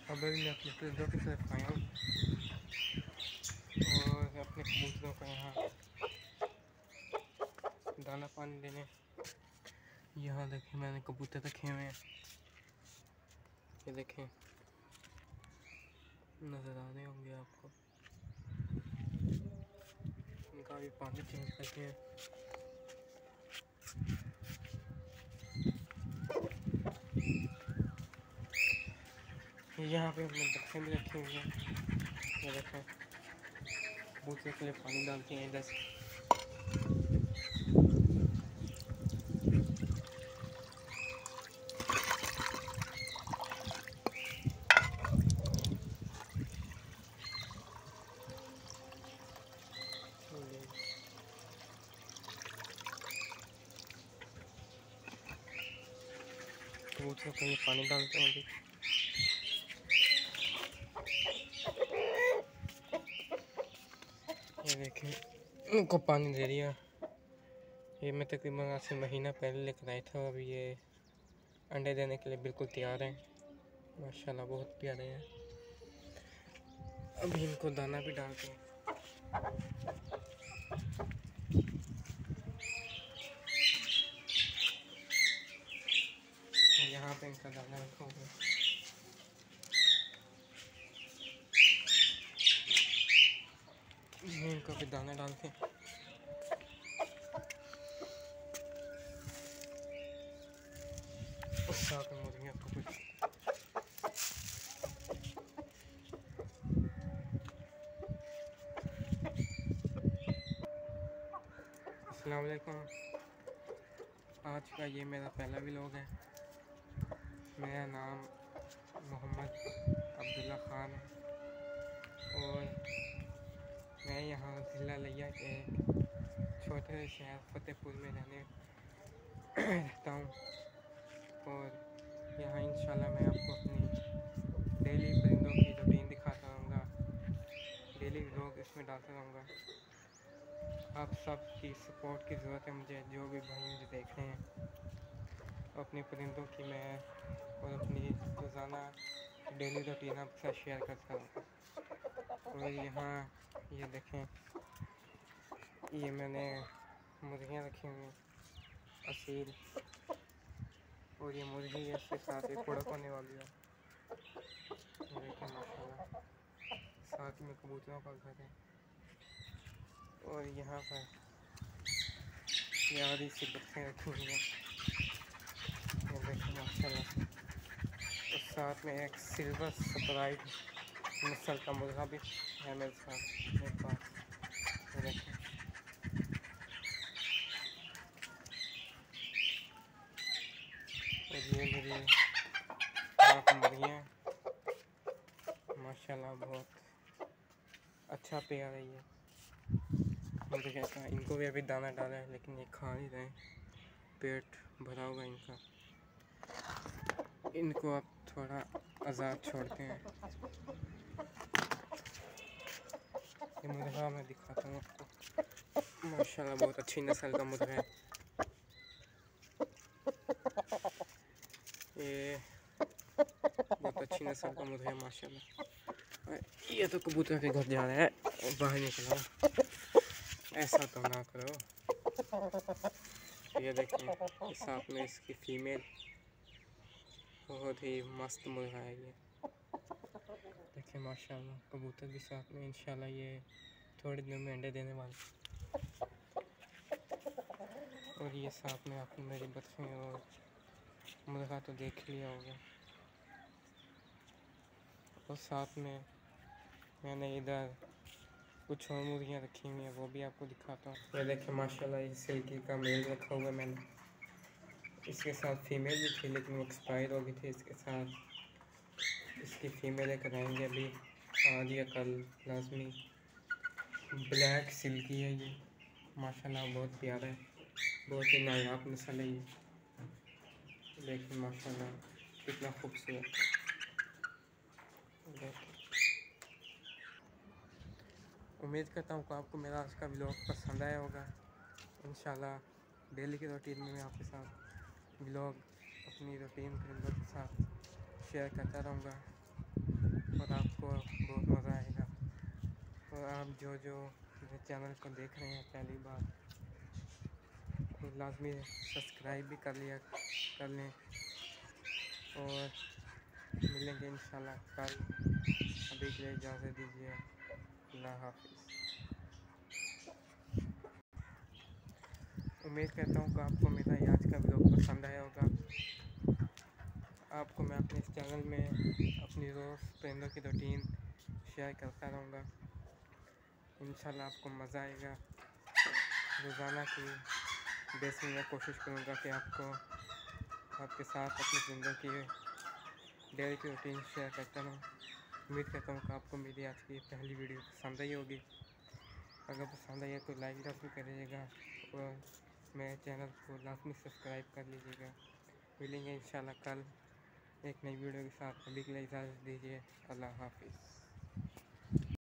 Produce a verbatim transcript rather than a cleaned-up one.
अब मैं अपने परिंदों की तरफ आया हूँ और अपने कबूतरों को यहाँ दाना पानी देने। यहाँ देखें मैंने कबूतर रखे हुए हैं, ये देखें, नज़र आ रहे होंगे आपको। इनका भी पानी चेंज करते हैं। यहाँ पे हमने बत्तखें भी रखी हुई हैं, ये देखें, कबूतर के लिए पानी डालते हैं इधर से। कबूतर को ये पानी डालते हैं अभी। ये देखें उनको पानी दे दिया। ये मैं तकरीबन आज से महीना पहले लेकर आया था। अभी ये अंडे देने के लिए बिल्कुल तैयार हैं, माशाल्लाह बहुत प्यारे हैं। अभी इनको दाना भी डालते हैं। यहाँ पे इनका दाना रखा हुआ है। इनको भी दाना डालते हैं। उस साथ में मुर्गियों को कुछ अस्सलाम वालेकुम। आज का ये मेरा पहला व्लॉग है। मेरा नाम मोहम्मद अब्दुल्ला ख़ान है और मैं यहाँ ज़िला लिया के छोटे से शहर फ़तेहपुर में रहने रहता हूँ। और यहाँ इंशाल्लाह मैं आपको अपनी डेली परिंदों की रूटीन दिखाता रहूँगा, डेली व्लॉग इसमें डालता रहूँगा। आप सब की सपोर्ट की ज़रूरत है मुझे, जो भी भाई मुझे देख रहे हैं। अपने परिंदों की मैं और अपनी रोज़ाना डेली रूटीन आपके साथ शेयर करता हूँ। और यहाँ ये देखें, ये मैंने मुर्गियाँ रखी हुई हैं असील, और ये मुर्गी है, इसके साथ एक उड़क होने वाली है। ये देखें माशाल्लाह, साथ में कबूतरों का घर है। और यहाँ पर यारी सी बत्तखें रखी हुई हैं, ये देखें माशाल्लाह। और साथ में एक सिल्वर स्प्राइट नस्ल का मुर्गा भी है मेरे साथ मेरे पास, ये देखें। और ये मेरी आठ मुर्गियाँ माशाल्लाह, बहुत अच्छा पेयर है ये मुझे कहता है। इनको भी अभी दाना डाला है लेकिन ये खा नहीं रहे, पेट भरा हुआ इनका। इनको अब थोड़ा आज़ाद छोड़ते हैं। ये मुर्गा मैं दिखाता हूँ आपको, माशाल्लाह बहुत अच्छी नस्ल का मुर्गा है ये, बहुत अच्छी नस्ल का मुर्गा है माशाल्लाह। ये तो कबूतर के घर जा रहा है, बाहर निकला, ऐसा तो ना करो। ये देखें, साथ में इसकी फीमेल, बहुत ही मस्त मुर्गा है ये, देखें माशाल्लाह। कबूतर भी साथ में, इंशाल्लाह ये थोड़े दिनों में अंडे देने वाले। और ये साथ में आपने मेरी बत्तखें और मुर्गा तो देख लिया होगा। और साथ में मैंने इधर कुछ और मुर्गियाँ रखी हुई हैं, वो भी आपको दिखाता हूँ। ये देखें माशाल्लाह, ये सिल्की का मेल रखा हुआ है मैंने। इसके साथ फीमेल भी थी लेकिन वो एक्सपायर हो गई थी। इसके साथ इसकी फीमेल कराएंगे अभी आज या कल लाजमी। ब्लैक सिल्की है ये माशाल्लाह, बहुत प्यारा है, बहुत ही नायाब नस्ल है ये। देखिए माशाल्लाह कितना खूबसूरत। उम्मीद करता हूँ कि आपको मेरा आज का व्लॉग पसंद आया होगा। इंशाल्लाह डेली की रूटीन में मैं आपके साथ व्लॉग अपनी रूटीन परिंदों के साथ शेयर करता रहूँगा। और आपको बहुत मज़ा आएगा। और आप जो जो मेरे चैनल को देख रहे हैं पहली बार, तो लाजमी सब्सक्राइब भी कर लिया कर लें। और मिलेंगे इंशाल्लाह कल। अभी के लिए इजाज़त दीजिए। अल्लाह हाफिज़। उम्मीद करता हूँ कि आपको मेरा ये आज का व्लॉग पसंद आया होगा। आपको मैं अपने इस चैनल में अपनी रोज़ परिंदों की रूटीन शेयर करता रहूँगा। इंशाल्लाह आपको मज़ा आएगा। रोज़ाना की बेस में मैं कोशिश करूँगा कि आपको आपके साथ अपनी परिंदों की डेली की रूटीन शेयर करता रहूँ। उम्मीद करता हूँ कि आपको मेरी आज की पहली वीडियो पसंद आई होगी। अगर पसंद आई है तो लाइक लाजमी करिएगा और मेरे चैनल को लाजमी सब्सक्राइब कर लीजिएगा। मिलेंगे इंशाल्लाह कल एक नई वीडियो के साथ। अभी के लिए इजाज़त दीजिए। अल्लाह हाफिज़।